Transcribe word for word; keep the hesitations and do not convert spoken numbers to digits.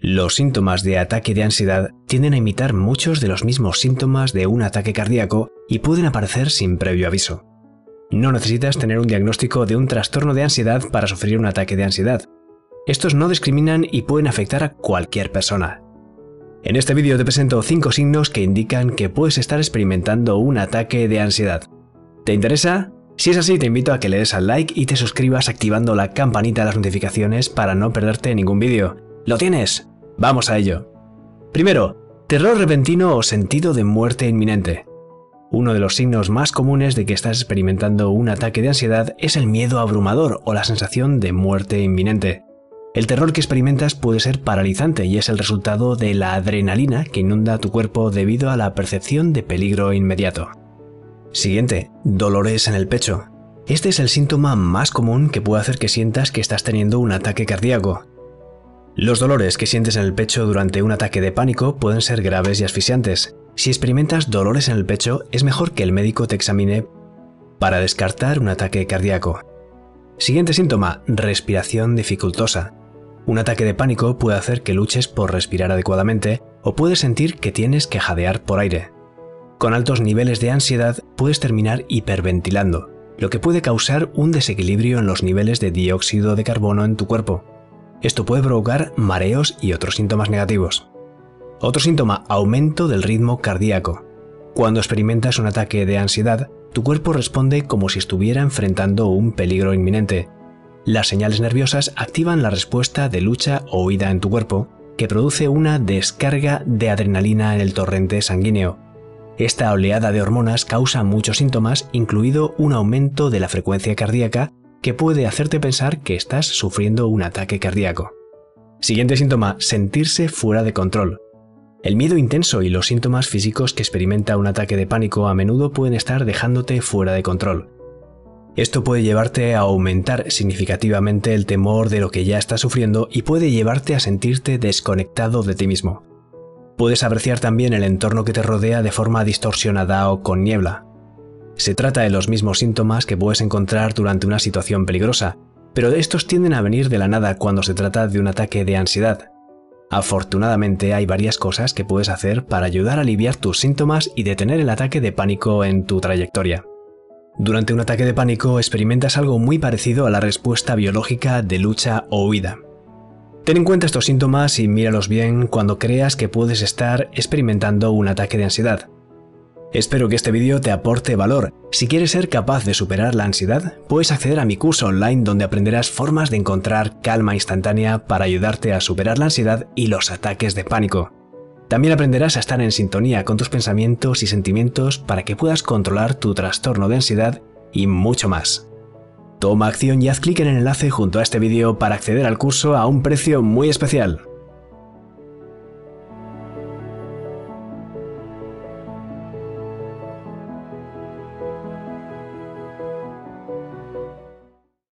Los síntomas de ataque de ansiedad tienden a imitar muchos de los mismos síntomas de un ataque cardíaco y pueden aparecer sin previo aviso. No necesitas tener un diagnóstico de un trastorno de ansiedad para sufrir un ataque de ansiedad. Estos no discriminan y pueden afectar a cualquier persona. En este vídeo te presento cinco signos que indican que puedes estar experimentando un ataque de ansiedad. ¿Te interesa? Si es así, te invito a que le des al like y te suscribas activando la campanita de las notificaciones para no perderte ningún vídeo. ¿Lo tienes? Vamos a ello. Primero, terror repentino o sentido de muerte inminente. Uno de los signos más comunes de que estás experimentando un ataque de ansiedad es el miedo abrumador o la sensación de muerte inminente. El terror que experimentas puede ser paralizante y es el resultado de la adrenalina que inunda tu cuerpo debido a la percepción de peligro inmediato. Siguiente, dolores en el pecho. Este es el síntoma más común que puede hacer que sientas que estás teniendo un ataque cardíaco. Los dolores que sientes en el pecho durante un ataque de pánico pueden ser graves y asfixiantes. Si experimentas dolores en el pecho, es mejor que el médico te examine para descartar un ataque cardíaco. Siguiente síntoma, respiración dificultosa. Un ataque de pánico puede hacer que luches por respirar adecuadamente o puedes sentir que tienes que jadear por aire. Con altos niveles de ansiedad puedes terminar hiperventilando, lo que puede causar un desequilibrio en los niveles de dióxido de carbono en tu cuerpo. Esto puede provocar mareos y otros síntomas negativos. Otro síntoma, aumento del ritmo cardíaco. Cuando experimentas un ataque de ansiedad, tu cuerpo responde como si estuviera enfrentando un peligro inminente. Las señales nerviosas activan la respuesta de lucha o huida en tu cuerpo, que produce una descarga de adrenalina en el torrente sanguíneo. Esta oleada de hormonas causa muchos síntomas, incluido un aumento de la frecuencia cardíaca, que puede hacerte pensar que estás sufriendo un ataque cardíaco. Siguiente síntoma, sentirse fuera de control. El miedo intenso y los síntomas físicos que experimenta un ataque de pánico a menudo pueden estar dejándote fuera de control. Esto puede llevarte a aumentar significativamente el temor de lo que ya estás sufriendo y puede llevarte a sentirte desconectado de ti mismo. Puedes apreciar también el entorno que te rodea de forma distorsionada o con niebla. Se trata de los mismos síntomas que puedes encontrar durante una situación peligrosa, pero estos tienden a venir de la nada cuando se trata de un ataque de ansiedad. Afortunadamente hay varias cosas que puedes hacer para ayudar a aliviar tus síntomas y detener el ataque de pánico en tu trayectoria. Durante un ataque de pánico experimentas algo muy parecido a la respuesta biológica de lucha o huida. Ten en cuenta estos síntomas y míralos bien cuando creas que puedes estar experimentando un ataque de ansiedad. Espero que este vídeo te aporte valor. Si quieres ser capaz de superar la ansiedad, puedes acceder a mi curso online donde aprenderás formas de encontrar calma instantánea para ayudarte a superar la ansiedad y los ataques de pánico. También aprenderás a estar en sintonía con tus pensamientos y sentimientos para que puedas controlar tu trastorno de ansiedad y mucho más. Toma acción y haz clic en el enlace junto a este vídeo para acceder al curso a un precio muy especial.